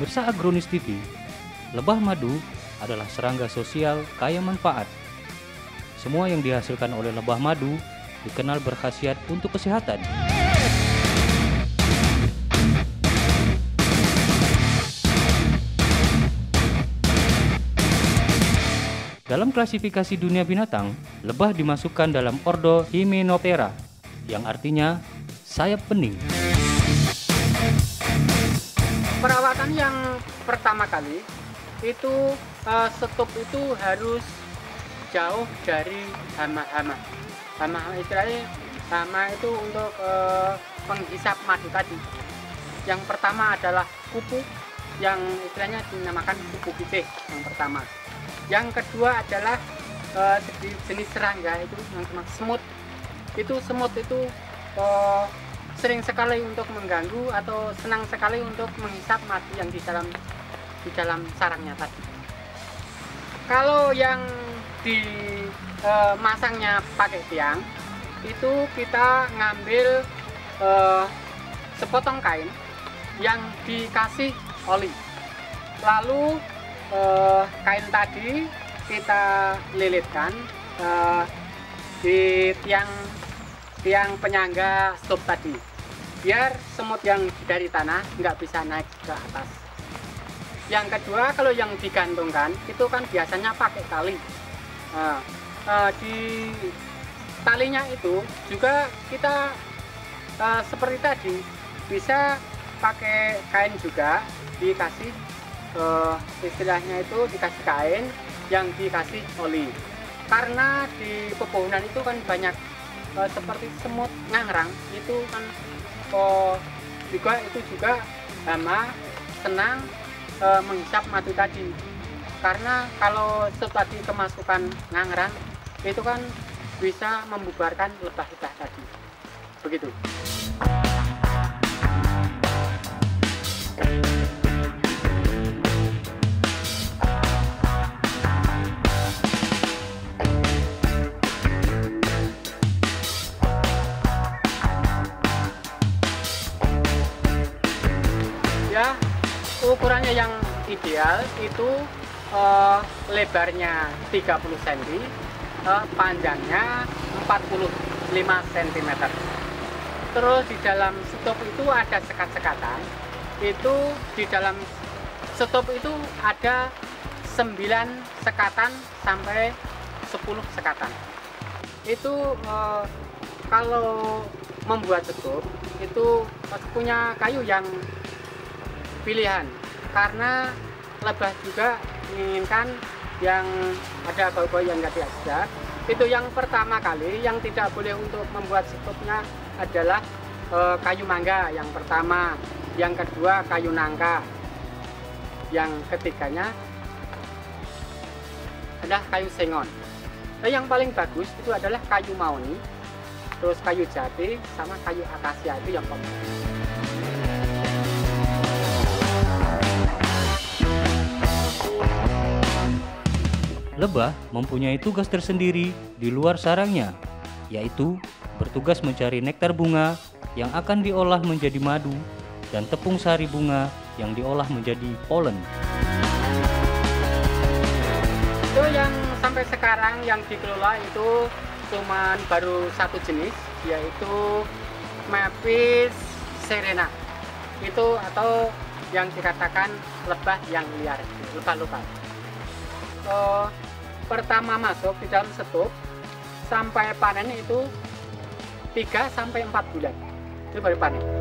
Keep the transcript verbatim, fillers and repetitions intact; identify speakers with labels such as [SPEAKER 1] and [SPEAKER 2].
[SPEAKER 1] Pemirsa Agronis T V, lebah madu adalah serangga sosial kaya manfaat. Semua yang dihasilkan oleh lebah madu dikenal berkhasiat untuk kesehatan. Dalam klasifikasi dunia binatang, lebah dimasukkan dalam ordo Hymenoptera, yang artinya sayap bening.
[SPEAKER 2] Perawatan yang pertama kali itu uh, stop itu harus jauh dari hama-hama. Hama istilahnya hama itu untuk uh, penghisap madu tadi. Yang pertama adalah kupu, yang istilahnya dinamakan kupu pipih yang pertama. Yang kedua adalah uh, jenis serangga itu yang semut. Itu semut itu uh, sering sekali untuk mengganggu atau senang sekali untuk menghisap madu yang di dalam di dalam sarangnya tadi. Kalau yang dimasangnya uh, pakai tiang, itu kita ngambil uh, sepotong kain yang dikasih oli. Lalu Uh, kain tadi kita lilitkan uh, di tiang tiang penyangga stop tadi, biar semut yang dari tanah nggak bisa naik ke atas. Yang kedua, kalau yang digantungkan itu kan biasanya pakai tali. Uh, uh, di talinya itu juga kita uh, seperti tadi bisa pakai kain juga, dikasih Uh, istilahnya itu dikasih kain yang dikasih oli, karena di pepohonan itu kan banyak uh, seperti semut ngangrang itu kan uh, juga itu juga hama senang uh, menghisap madu tadi, karena kalau tadi kemasukan ngangrang itu kan bisa membubarkan lebah-lebah tadi, begitu. Ya, ukurannya yang ideal itu uh, lebarnya tiga puluh sentimeter, uh, panjangnya empat puluh lima sentimeter. Terus di dalam stop itu ada sekat-sekatan. Itu di dalam stop itu ada sembilan sekatan sampai sepuluh sekatan. Itu uh, kalau membuat stop itu punya kayu yang pilihan, karena lebah juga menginginkan yang ada bau-bau yang nggak sedap. Itu yang pertama kali yang tidak boleh untuk membuat stopnya adalah e, kayu mangga yang pertama, yang kedua kayu nangka, yang ketiganya adalah kayu sengon. Nah, yang paling bagus itu adalah kayu mahoni, terus kayu jati sama kayu akasia, itu yang paling bagus.
[SPEAKER 1] Lebah mempunyai tugas tersendiri di luar sarangnya, yaitu bertugas mencari nektar bunga yang akan diolah menjadi madu dan tepung sari bunga yang diolah menjadi polen.
[SPEAKER 2] Itu yang sampai sekarang yang dikelola itu cuman baru satu jenis, yaitu Maepis serena. Itu atau yang dikatakan lebah yang liar, lebah lokal. Uh, pertama masuk di dalam stop sampai panen itu tiga sampai empat bulan itu baru panen.